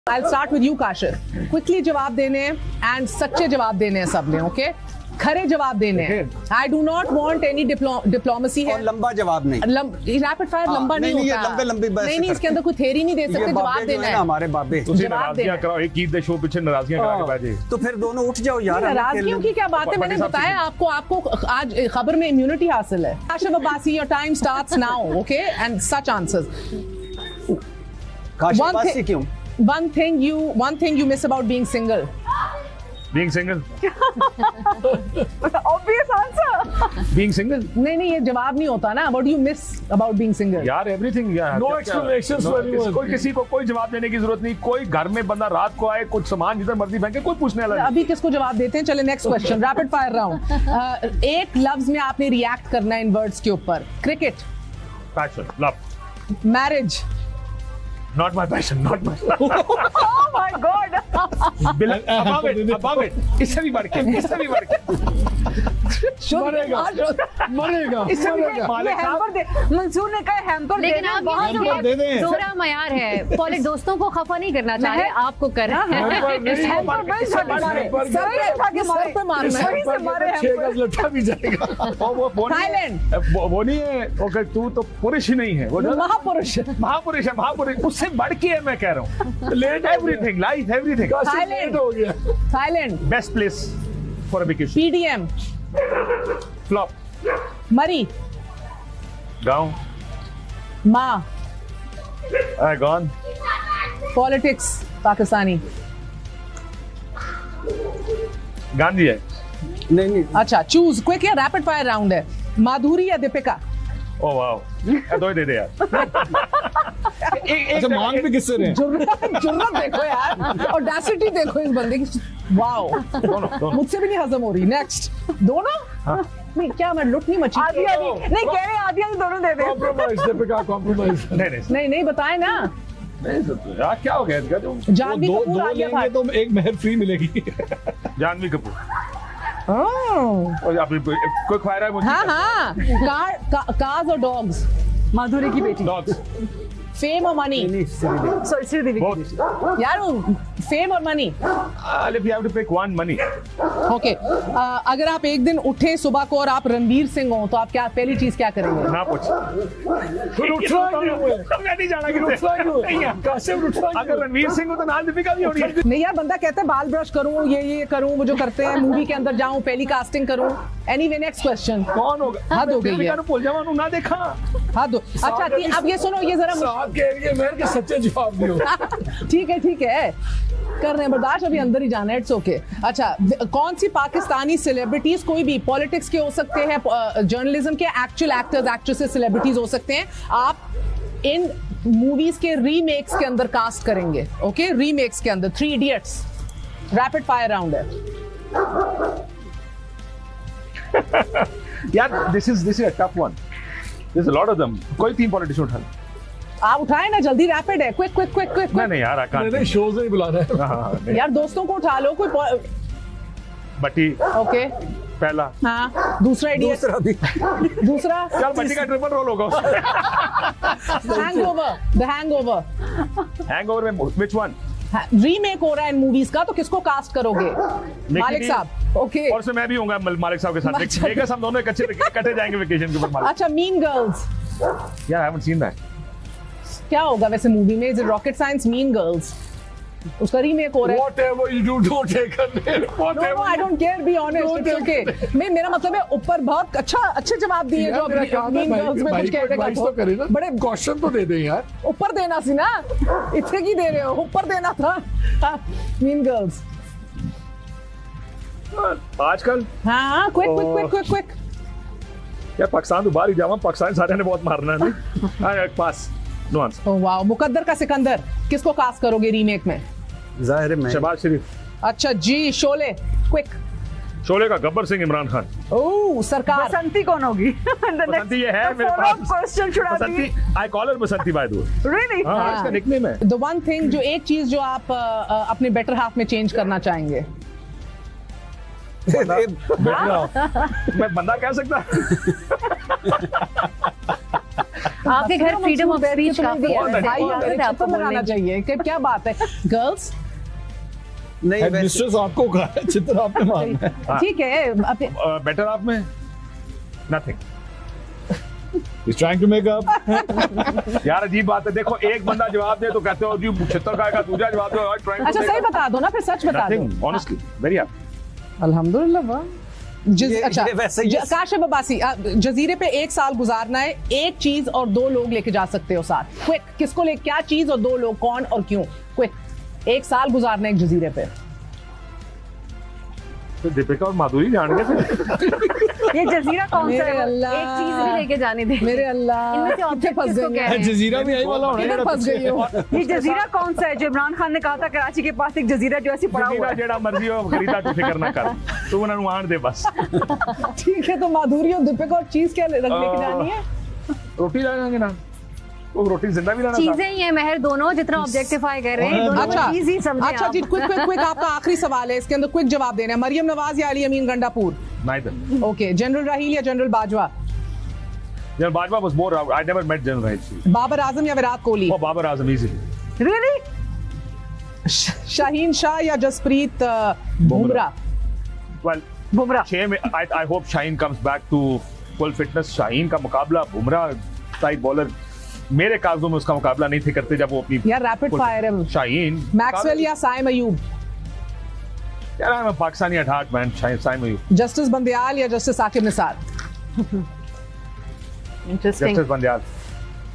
I'll start with you, Kashif. Quickly जवाब देने and सच्चे जवाब देने हैं सबने, okay? खरे जवाब देने हैं. I do not want any diplomacy है. और लंबा जवाब नहीं. Rapid fire लंबा नहीं होता. लंबे नहीं, इसके अंदर कोई थेरी नहीं दे सकते. जवाब देना है. हमारे बाबे. नाराजगियां कराओ. एक ईद शो पीछे नाराजगियां करा के बैठे. तो फिर दोनों उठ जाओ यार. नाराजगियों की क्या बात है? मैंने बताया आपको आज खबर में इम्यूनिटी हासिल है. Kashif Abbasi, your time starts now, okay? And such answers. Kashif Abbasi क्यों? One thing you miss about being single. Being single. Obvious answer. Being single. नहीं ये जवाब नहीं होता ना. What do you miss about being single? यार everything यार. No explanations for anyone. कोई किसी को कोई जवाब देने की जरूरत नहीं. कोई घर में बंदा रात को आए कुछ सामान जिधर मर्जी फेंके कोई पूछने वाला नहीं. अभी किसको जवाब देते हैं? चले next question. Rapid fire round. एक लफ्ज में आपने रिएक्ट करना है इन वर्ड्स के ऊपर. Cricket. Passion. Love. Marriage. Not my passion. Not my. Oh my God. Above it. इससे भी बढ़ के. मरेगा. मंसूर ने कहा हैम्पर. लेकिन आप दे दें. जोरा मयार है. पॉलिट दोस्तों को खफा नहीं करना चाह रहे, आपको कर रहे हैं. सर पे मारना है. 6 गज लट्ठा भी जाएगा. थाईलैंड. वो नहीं है. ओके तू तो पुरुष ही नहीं है. वो महापुरुष है. उससे बढ़ के है मैं कह रहा हूँ. Let everything life everything. Thailand हो गया. Thailand. Best place for a vacation. PDM. Flop. Murree. गांव. माँ. गॉन. पॉलिटिक्स पाकिस्तानी. गांधी है. नहीं. अच्छा चूज. क्विक या रैपिड फायर राउंड है. माधुरी या दीपिका. Oh wow. दो ही दे दे यार. अच्छा मांग भी किससे रहे? जुर्रत देखो यार. ऑडेसिटी देखो इस बंदे की. वाओ. दोनों. मुझसे भी नहीं हजम हो रही. नेक्स्ट. दोनों. नहीं क्या मैं लुट नहीं मची. आधी नहीं कह रहे. आधी दोनों दे दे. कॉम्प्रोमाइज. दीपिका कॉम्प्रोमाइज. नहीं बताए ना. यार क्या हो गया इसका? जानवी कपूर आ गया था. तो एक मेहर फ्री मिलेगी. जानवी कपूर. और अभी कोई ख्वाहिश है मुझे? हाँ. कार्स और डॉग्स. माधुरी की बेटी. डॉग्स. फेम और मनी. सॉरी श्रीदेवी. यार फेम और money. If you have to pick one, money. Okay. अगर आप एक दिन उठे सुबह को और आप रणवीर सिंह हो तो आप क्या पहली चीज क्या करेंगे? ना पूछ. मैं नहीं जाना किधर. अगर रणवीर सिंह हो तो नाल दीपिका भी होनी है. नहीं यार बंदा कहता है बाल ब्रश करूं ये करूं वो जो करते हैं. मूवी के अंदर जाऊं पहली कास्टिंग करूं. Anyway next question. कौन होगा? हद हो गई है. भूल जाऊं ना देखा. हद. अच्छा अब ये सुनो ये जरा के सच्चे जवाब दियो. ठीक है कर रहे हैं बर्दाश्त. अभी अंदर ही जाना है. It's okay. अच्छा कौन सी पाकिस्तानी सेलिब्रिटीज कोई भी पॉलिटिक्स के हो सकते हैं जर्नलिज्म के एक्चुअल एक्टर्स एक्ट्रेसेस सेलिब्रिटीज हो सकते हैं आप इन मूवीज के रीमेक्स के अंदर कास्ट करेंगे. ओके रीमेक्स के अंदर. 3 इडियट्स. रैपिड फायर राउंड है. यार this is a tough one. There's a lot of them. कोई 3 पॉलिटिशियन उठा. आप उठाए ना जल्दी. रैपिड है. क्विक. नहीं यार I can't. नहीं शोज नहीं बुला रहे. यार दोस्तों को उठा लो. कोई बट्टी. ओके पहला. हाँ. दूसरा इडियट. दूसरा चल बट्टी का ट्रिपल रोल होगा. हैंगओवर. The hangover. हैंगओवर में which one? रीमेक हो रहा है इन मूवीज का तो किसको कास्ट करोगे? मालिक साहब. ओके. और उसमें मैं भी होऊंगा मालिक साहब के साथ. देखा हम दोनों इकट्ठे जाएंगे वेकेशन के ऊपर. अच्छा मीन गर्ल्स. यार आई हैवंट सीन दैट. क्या होगा वैसे मूवी में? Is it rocket science? Mean girls उसका रीमेक हो रहा है. Whatever you do, don't take her name. No, I don't care. Be honest. It's okay. मेरा मतलब है ऊपर बहुत अच्छे जवाब दिए जो मीन गर्ल्स में कुछ कहेगा. बड़े क्वेश्चन तो दे दें यार. ऊपर देना सी ना. इतने की दे रहे हो. ऊपर देना था. Mean girls. आजकल हाँ क्विक. यार पाकिस्तान तो बाहर ही जावा. पाकिस्तान सारे ने बहुत मारना है. नहीं pass. No answer. Oh wow. Muqaddar ka Sikandar किसको कास्ट करोगे रीमेक में? जाहिर है शहबाज शरीफ. अच्छा जी. शोले. क्विक. शोले का गब्बर सिंह इमरान खान. ओह सरकार. बसंती कौन होगी? बसंती ये है मेरे पास. क्वेश्चन छुड़ा दी. Basanti I call her Basanti by the way. Really? हां इसका निकनेम है. द वन थिंग जो एक चीज जो आप अपने बेटर हाफ में चेंज करना चाहेंगे. मैं बंदा कह सकता. आपके घर फ्रीडम ऑफ स्पीच काफी है वैसे। भाई बहुत मेरे है आपको चित्र बनाना बोलने की। चाहिए कि क्या बात है गर्ल्स। नहीं वैसे मिस्ट्रेस आपको कहा है, चित्र आपने मारना है। ठीक है बेटर आप में nothing. He's trying to make up. यार अजीब बात है, देखो एक बंदा जवाब दे तो कहते हो जी छितर खाएगा, दूसरा जवाब दो अच्छा सही बता दो ना, फिर सच बता दो। Nothing honestly very happy. अल्हम्दुलिल्लाह वाह। अच्छा ये वैसे ही- काशिफ अब्बासी, जजीरे पे 1 साल गुजारना है, एक चीज और 2 लोग लेके जा सकते हो साथ। क्विक, किसको ले, क्या चीज और 2 लोग, कौन और क्यों? क्विक, 1 साल गुजारना है एक जजीरे पे। तो दीपिका और माधुरी जान गए थे। ये जजीरा कौन सा मेरे है? अल्लाह। एक चीज भी लेके जाने दे। मेरे अल्लाह, इनमें से कितने ऑब्जेक्ट फंस किसको गए कह रहे हैं? जजीरा भी यही वाला होना किधर है। फंस गई हो? ये जजीरा कौन सा है जो इमरान खान ने कहा था कराची के पास एक जजीरा जो ऐसी पड़ा हुआ जजीरा है? जेड़ा मर्जी हो खरीदा तू फिक्र ना कर, तू उन्हें आण दे बस। ठीक है, तो माधुरी और दीपिका और चीज क्या लेके जानी है? रोटी लाएंगे ना, वो रोटी जिंदा भी लाना चीजें ही है महर, दोनों जितना ऑब्जेक्टिफाई कर रहे हैं दोनों अच्छा चीज ही समझे अच्छा आप। जी, क्विक क्विक क्विक, आपका आखिरी सवाल है, इसके अंदर क्विक जवाब देना है। मरियम नवाज या Ali Amin Gandapur? Neither. Okay, general Raheel या general Bajwa? General Bajwa was more. I never met General Rahil. Babar Azam या Virat Kohli? Oh, Babar Azam easily. Really? Shaheen Shah या जसप्रीत बुमराह? Well, बुमराह। 6 में I hope Shaheen comes back to full fitness. Shaheen का मुकाबला बुमराह टाइप बॉलर मेरे कागजों में उसका मुकाबला नहीं थे करते जब वो अपनी यार रैपिड फायर है। शाहीन मैक्सवेल या साइम अयूब? यार मैं Pakistani at heart man. Saim Ayub. Justice Bandial या justice Saqib Nisar? Interesting. Justice Bandial.